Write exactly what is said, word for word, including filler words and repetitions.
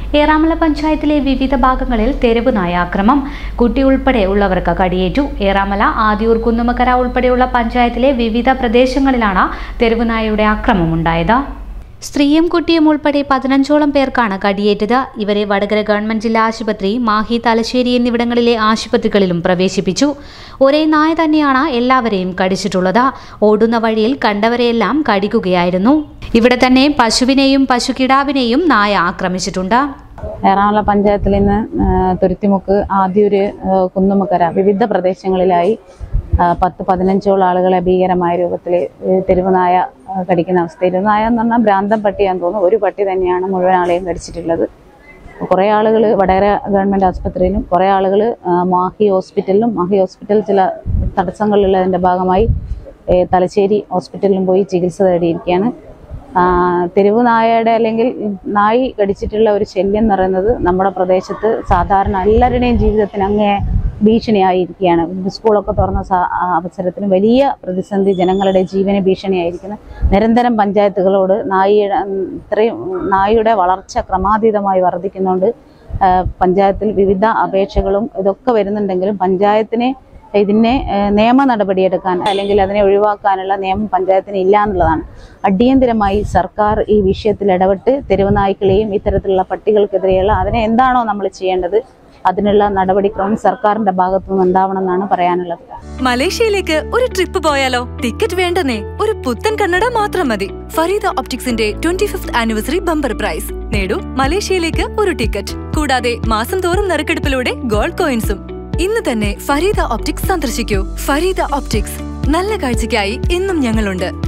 ഏറാമല പഞ്ചായത്തിലെ വിവിധ ഭാഗങ്ങളിൽ തെരുവ് നായ ആക്രമം. കുട്ടി ഉൾപ്പെടെ ഉള്ളവർക്ക് കടിയേറ്റു. ഏറാമല, ആദിയൂർ, കുന്നുമക്കര ഉൾപ്പെടെയുള്ള പഞ്ചായത്തിലെ വിവിധ പ്രദേശങ്ങളിലാണ് തെരുവ് നായയുടെ ആക്രമമുണ്ടായത്. സ്ത്രീയും കുട്ടിയും ഉൾപ്പെടെ പതിനഞ്ചോളം പേർക്കാണ് കടിയേറ്റത്. ഇവരെ വടകര ഗവൺമെന്റ് ജില്ലാ ആശുപത്രി, മാഹി, തലശ്ശേരി എന്നിവിടങ്ങളിലെ ആശുപത്രികളിലും പ്രവേശിപ്പിച്ചു. ഒരേ നായ തന്നെയാണ് എല്ലാവരെയും കടിച്ചിട്ടുള്ളത്. ഓടുന്ന വഴിയിൽ കണ്ടവരെയെല്ലാം കടിക്കുകയായിരുന്നു. ഇവിടെ തന്നെ പശുവിനെയും പശുക്കിടാവിനെയും നായ ആക്രമിച്ചിട്ടുണ്ട്. ഏറാമല പഞ്ചായത്തിൽ നിന്ന് തുരുത്തിമുക്ക്, ആദിയൂര്, കുന്നുമക്കര വിവിധ പ്രദേശങ്ങളിലായി പത്ത് പതിനഞ്ചോളം ആളുകളെ ഭീകരമായ രൂപത്തിൽ തെരുവ് നായ കടിക്കുന്ന അവസ്ഥ. തെരുവ് നായ എന്ന് പറഞ്ഞാൽ ഭ്രാന്തം പട്ടിയാന്ന് തോന്നുന്നു. ഒരു പട്ടി തന്നെയാണ് മുഴുവൻ ആളെയും കടിച്ചിട്ടുള്ളത്. കുറേ ആളുകൾ വടകര ഗവൺമെൻറ് ആശുപത്രിയിലും കുറേ ആളുകൾ മാഹി ഹോസ്പിറ്റലിലും, മാഹി ഹോസ്പിറ്റൽ ചില തടസ്സങ്ങളുള്ളതിൻ്റെ ഭാഗമായി തലശ്ശേരി ഹോസ്പിറ്റലിലും പോയി ചികിത്സ തേടിയിരിക്കുകയാണ്. തെരുവ് നായയുടെ അല്ലെങ്കിൽ നായി കടിച്ചിട്ടുള്ള ഒരു ശല്യം എന്ന് പറയുന്നത് നമ്മുടെ പ്രദേശത്ത് സാധാരണ എല്ലാവരുടെയും ജീവിതത്തിന് അങ്ങേ ഭീഷണിയായിരിക്കുകയാണ്. സ്കൂളൊക്കെ തുറന്ന അവസരത്തിന് വലിയ പ്രതിസന്ധി, ജനങ്ങളുടെ ജീവന് ഭീഷണിയായിരിക്കുന്നു. നിരന്തരം പഞ്ചായത്തുകളോട് നായിയുടെ ഇത്രയും നായയുടെ വളർച്ച ക്രമാതീതമായി വർദ്ധിക്കുന്നുണ്ട്. പഞ്ചായത്തിൽ വിവിധ അപേക്ഷകളും ഇതൊക്കെ വരുന്നുണ്ടെങ്കിലും പഞ്ചായത്തിനെ ഇതിനെ നിയമ നടപടിയെടുക്കാൻ അല്ലെങ്കിൽ അതിനെ ഒഴിവാക്കാനുള്ള നിയമം പഞ്ചായത്തിന് ഇല്ല എന്നുള്ളതാണ്. അടിയന്തരമായി സർക്കാർ ഈ വിഷയത്തിൽ ഇടപെട്ട് തെരുവ് നായ്ക്കളെയും ഇത്തരത്തിലുള്ള പട്ടികൾക്കെതിരെയുള്ള അതിനെ എന്താണോ നമ്മൾ ചെയ്യേണ്ടത് അതിനുള്ള നടപടിക്രമം സർക്കാരിന്റെ ഭാഗത്തു നിന്ന് ഉണ്ടാവണമെന്നാണ് പറയാനുള്ളത്. മലേഷ്യയിലേക്ക് ഒരു ട്രിപ്പ് പോയാലോ? ടിക്കറ്റ് വേണ്ടെന്നേ, ഒരു പുത്തൻ കണ്ണട മാത്രം മതി. ഫരീദ ഒപ്റ്റിക്സിന്റെ twenty fifth anniversary bumper prize നേടൂ. മലേഷ്യയിലേക്ക് ഒരു ടിക്കറ്റ് കൂടാതെ മാസം തോറും നറുക്കെടുപ്പിലൂടെ ഗോൾഡ് കോയിൻസും. ഇന്ന് തന്നെ ഫരീദ ഒപ്റ്റിക്സ് സന്ദർശിക്കൂ. ഫരീദ ഒപ്റ്റിക്സ്, നല്ല കാഴ്ചയ്ക്കായി എന്നും ഞങ്ങളുണ്ട്.